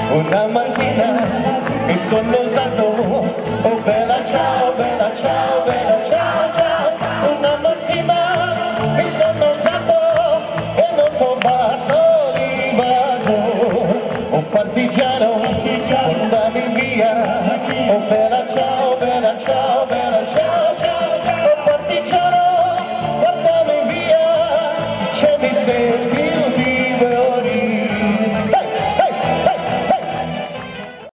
Una mattina mi sono usato, oh bella ciao, bella ciao, bella ciao, ciao. Una mattina mi sono usato e non trovato rimato, un partigiano